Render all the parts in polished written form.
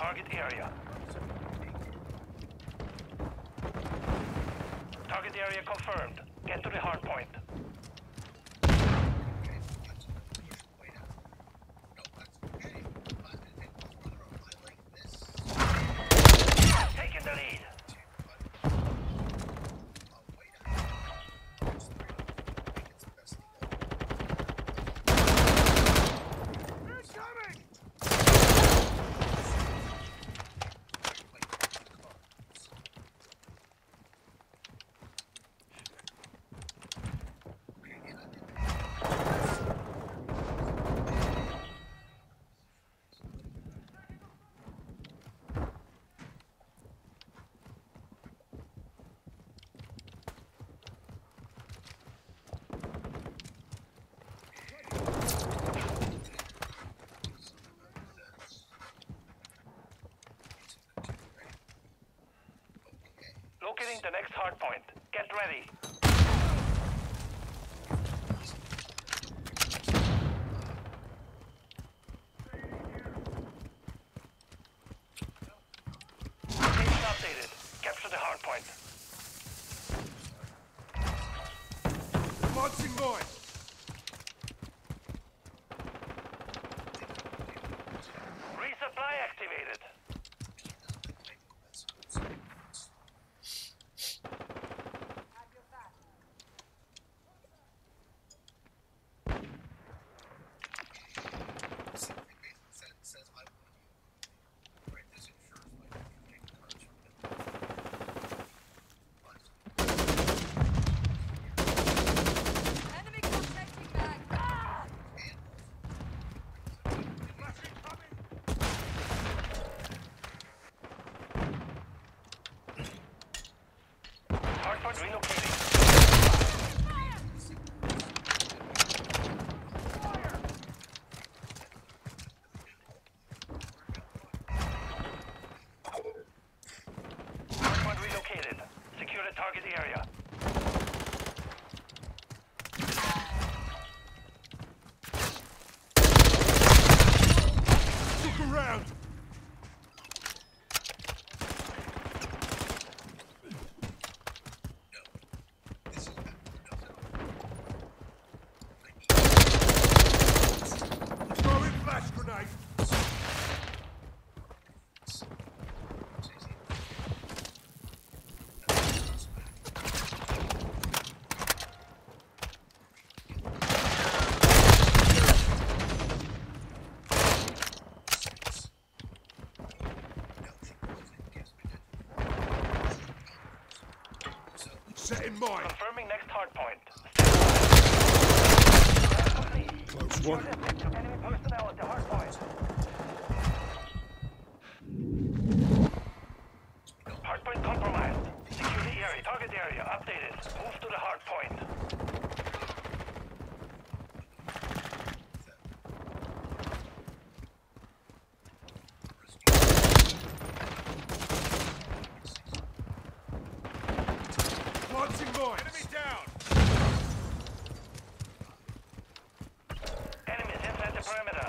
target area. Target area confirmed. Get to the hard point. Taking the lead. Locating the next hard point. Get ready. Location updated. Capture the hard point. Launching mine. Resupply activated. Hardpoint relocating. Hardpoint relocated. Secure the target area. Look around. Set in mind. Confirming next hard point. Close one. Enemy personnel at the hard point. Hard point compromised. Secure the area. Target area updated. Move to the hard point. Launching mine. Enemy down! Enemies inside the perimeter.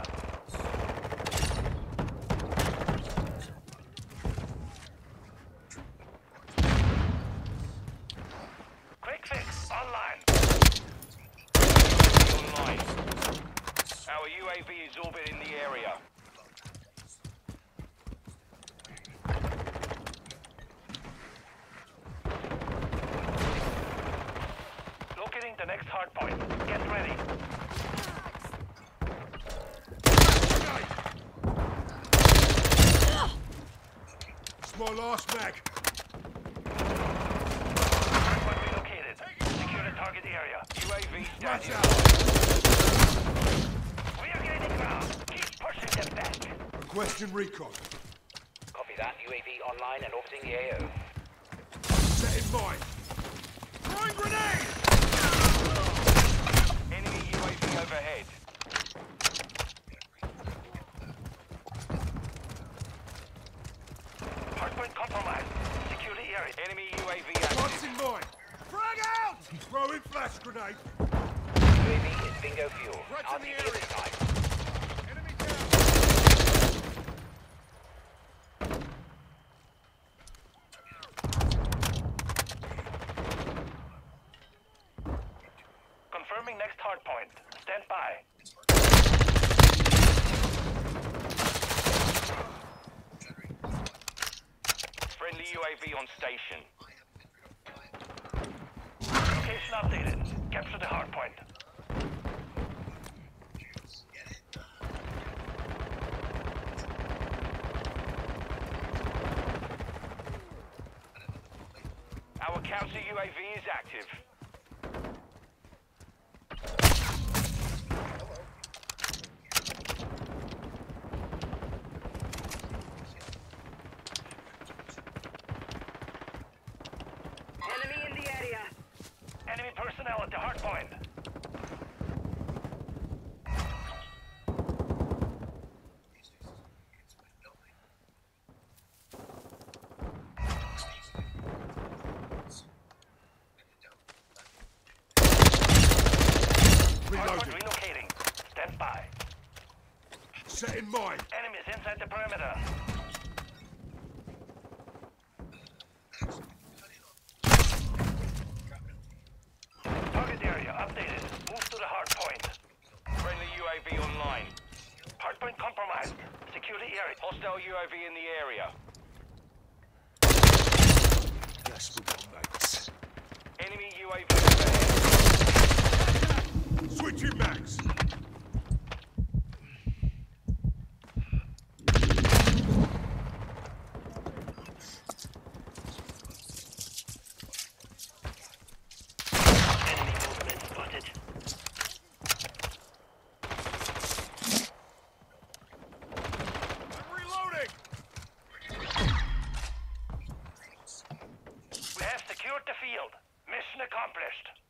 Quick fix online. Online. Our UAV is orbiting the area. Locating the next hard point. Get ready. It's my last mag. Hardpoint relocated. Secure the target area. UAV Watch standing. out. We are gaining ground. Keep pushing them back. Requesting recon. Copy that. UAV online and orbiting the AO. Set in mind. Throwing grenade! Enemy UAV overhead. Hardpoint compromised. Secure the area. Enemy UAV active. Launching mine. Frag out! Throwing flash grenade. UAV is bingo fuel. Right in the RTB area. at this time. Enemy down! Deploying next hard point. Stand by. Friendly UAV on station. Location updated. Capture the hard point. Our counter UAV is active. Enemy in the area. Enemy personnel at the hard point. Hard point Reloading. relocating. Stand by. Setting mine. Enemies inside the perimeter. Target area updated. Move to the hard point. Friendly UAV online. Hard point compromised. Secure the area. Hostile UAV in the area. Yes, we got mates. Enemy UAV overhead. Switching max. Enemy movement spotted. I'm reloading. We have secured the field. Mission accomplished.